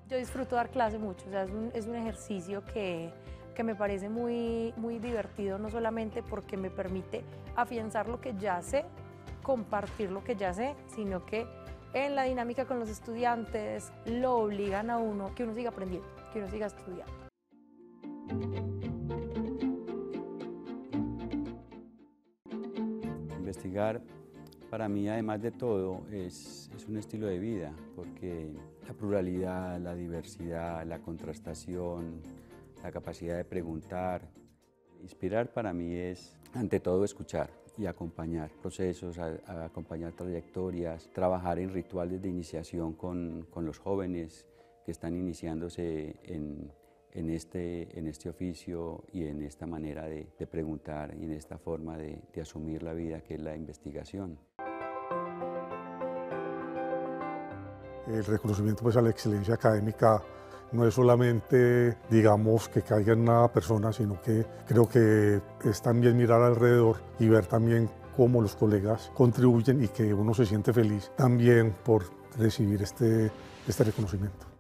Yo disfruto dar clase mucho, o sea, es un ejercicio que me parece muy divertido, no solamente porque me permite afianzar lo que ya sé, compartir lo que ya sé, sino que en la dinámica con los estudiantes lo obligan a uno, que uno siga aprendiendo, que uno siga estudiando. Investigar para mí, además de todo, es un estilo de vida, porque la pluralidad, la diversidad, la contrastación, la capacidad de preguntar. Inspirar para mí es, ante todo, escuchar y acompañar procesos, a acompañar trayectorias, trabajar en rituales de iniciación con los jóvenes que están iniciándose en este oficio y en esta manera de preguntar y en esta forma de asumir la vida que es la investigación. El reconocimiento pues, a la excelencia académica no es solamente, digamos, que caiga en una persona, sino que creo que es también mirar alrededor y ver también cómo los colegas contribuyen y que uno se siente feliz también por recibir este reconocimiento.